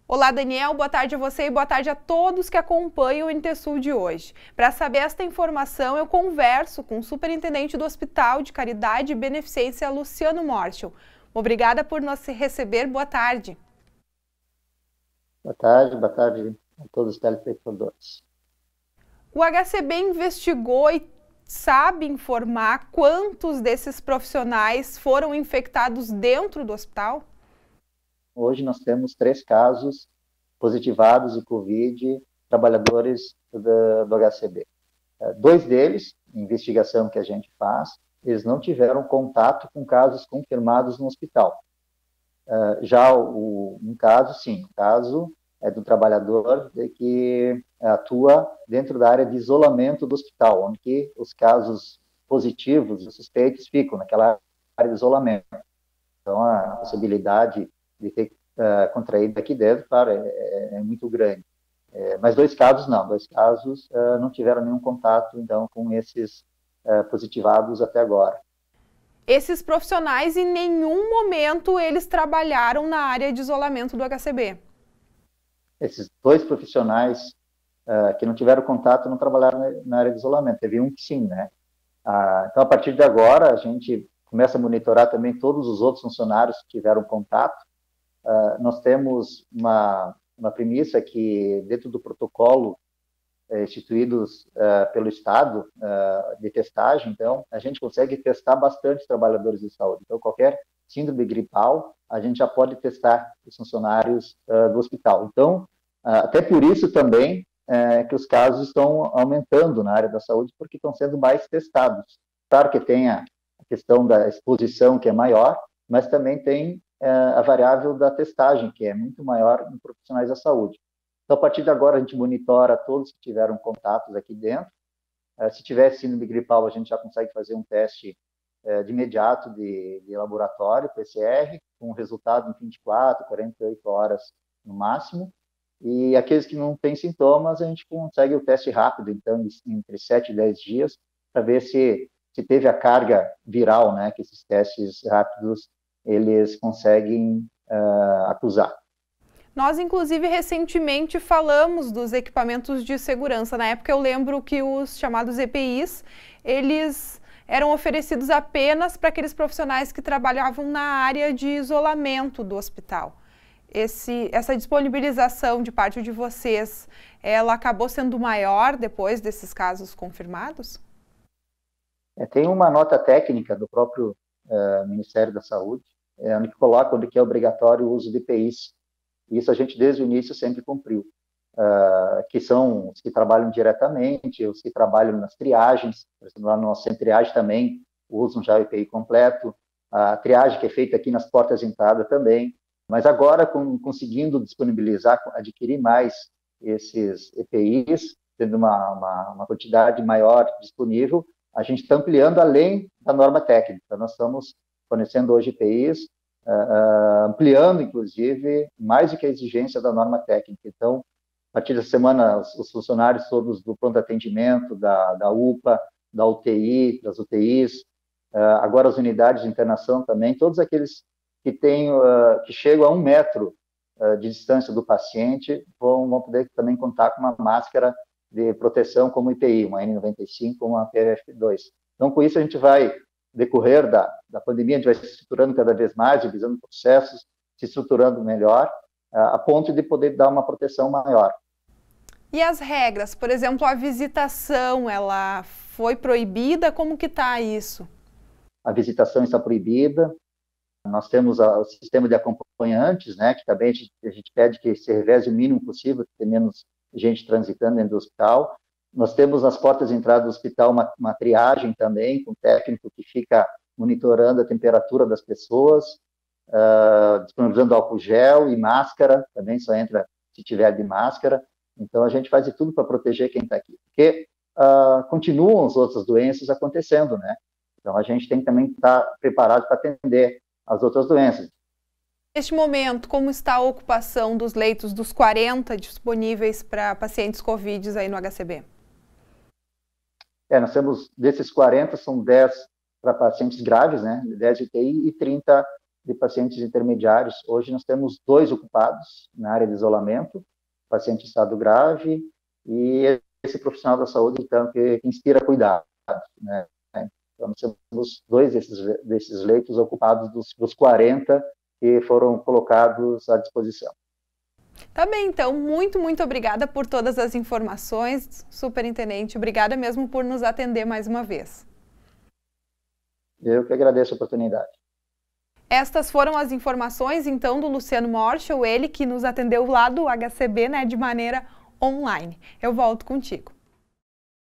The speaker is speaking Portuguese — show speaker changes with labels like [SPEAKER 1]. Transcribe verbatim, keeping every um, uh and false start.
[SPEAKER 1] Olá, Daniel, boa tarde a você e boa tarde a todos que acompanham o N T Sul de hoje. Para saber esta informação, eu converso com o superintendente do Hospital de Caridade e Beneficência, Luciano Morschel. Obrigada por nos receber, boa tarde.
[SPEAKER 2] Boa tarde, boa tarde a todos os telespectadores.
[SPEAKER 1] O H C B investigou e sabe informar quantos desses profissionais foram infectados dentro do hospital?
[SPEAKER 2] Hoje nós temos três casos positivados de Covid, trabalhadores do, do H C B. Dois deles, investigação que a gente faz, eles não tiveram contato com casos confirmados no hospital. Já o, um caso, sim, o caso é do trabalhador que atua dentro da área de isolamento do hospital, onde que os casos positivos, os suspeitos, ficam naquela área de isolamento. Então, a possibilidade de ter uh, contraído aqui dentro, claro, é, é, é muito grande. É, mas dois casos não, dois casos uh, não tiveram nenhum contato, então, com esses uh, positivados até agora.
[SPEAKER 1] Esses profissionais, em nenhum momento, eles trabalharam na área de isolamento do H C B?
[SPEAKER 2] Esses dois profissionais uh, que não tiveram contato não trabalharam na área de isolamento, teve um que sim, né? Uh, então, a partir de agora, a gente começa a monitorar também todos os outros funcionários que tiveram contato. Uh, nós temos uma, uma premissa que, dentro do protocolo eh, instituídos uh, pelo Estado uh, de testagem, então, a gente consegue testar bastante trabalhadores de saúde. Então, qualquer síndrome gripal, a gente já pode testar os funcionários uh, do hospital. Então, uh, até por isso também uh, que os casos estão aumentando na área da saúde, porque estão sendo mais testados. Claro que tem a questão da exposição, que é maior, mas também tem a variável da testagem, que é muito maior em profissionais da saúde. Então, a partir de agora, a gente monitora todos que tiveram contatos aqui dentro. Se tiver síndrome gripal, a gente já consegue fazer um teste de imediato de, de laboratório, P C R, com resultado em vinte e quatro, quarenta e oito horas no máximo. E aqueles que não têm sintomas, a gente consegue o teste rápido, então, entre sete e dez dias, para ver se, se teve a carga viral, né, que esses testes rápidos eles conseguem uh, acusar.
[SPEAKER 1] Nós, inclusive, recentemente falamos dos equipamentos de segurança. Na época, eu lembro que os chamados E P Is, eles eram oferecidos apenas para aqueles profissionais que trabalhavam na área de isolamento do hospital. Esse, essa disponibilização de parte de vocês, ela acabou sendo maior depois desses casos confirmados?
[SPEAKER 2] É, tem uma nota técnica do próprio uh, Ministério da Saúde, é, onde coloca onde que é obrigatório o uso de E P Is. Isso a gente, desde o início, sempre cumpriu. Uh, que são os que trabalham diretamente, os que trabalham nas triagens, por exemplo, lá no nosso centro de triagem também usam já o E P I completo, a triagem que é feita aqui nas portas de entrada também, mas agora, com, conseguindo disponibilizar, adquirir mais esses E P Is, tendo uma, uma, uma quantidade maior disponível, a gente está ampliando além da norma técnica. Nós estamos fornecendo hoje E P Is, uh, uh, ampliando, inclusive, mais do que a exigência da norma técnica. Então, a partir da semana, os, os funcionários todos do pronto atendimento, da, da U P A, da U T I, das U T Is, uh, agora as unidades de internação também, todos aqueles que, tem, uh, que chegam a um metro uh, de distância do paciente vão, vão poder também contar com uma máscara de proteção como I P I, uma N noventa e cinco, uma P F F dois. Então, com isso, a gente vai, decorrer da, da pandemia, a gente vai se estruturando cada vez mais, revisando processos, se estruturando melhor, uh, a ponto de poder dar uma proteção maior.
[SPEAKER 1] E as regras? Por exemplo, a visitação, ela foi proibida? Como que está isso?
[SPEAKER 2] A visitação está proibida. Nós temos a, o sistema de acompanhantes, né, que também a gente, a gente pede que se reveze o mínimo possível, que tenha menos gente transitando dentro do hospital. Nós temos nas portas de entrada do hospital uma, uma triagem também, com um técnico que fica monitorando a temperatura das pessoas, uh, disponibilizando álcool gel e máscara, também só entra se tiver de máscara. Então, a gente faz de tudo para proteger quem está aqui, porque uh, continuam as outras doenças acontecendo, né? Então, a gente tem que também estar preparado para atender as outras doenças.
[SPEAKER 1] Neste momento, como está a ocupação dos leitos dos quarenta disponíveis para pacientes Covid aí no H C B?
[SPEAKER 2] É, nós temos, desses quarenta, são dez para pacientes graves, né? dez U T I e trinta de pacientes intermediários. Hoje nós temos dois ocupados na área de isolamento, paciente em estado grave, e esse profissional da saúde, então, que, que inspira cuidado, né? Então, nós temos dois desses, desses leitos ocupados dos, dos quarenta que foram colocados à disposição.
[SPEAKER 1] Tá bem, então, muito, muito obrigada por todas as informações, superintendente. Obrigada mesmo por nos atender mais uma vez.
[SPEAKER 2] Eu que agradeço a oportunidade.
[SPEAKER 1] Estas foram as informações, então, do Luciano Morschel, ele que nos atendeu lá do H C B, né, de maneira online. Eu volto contigo.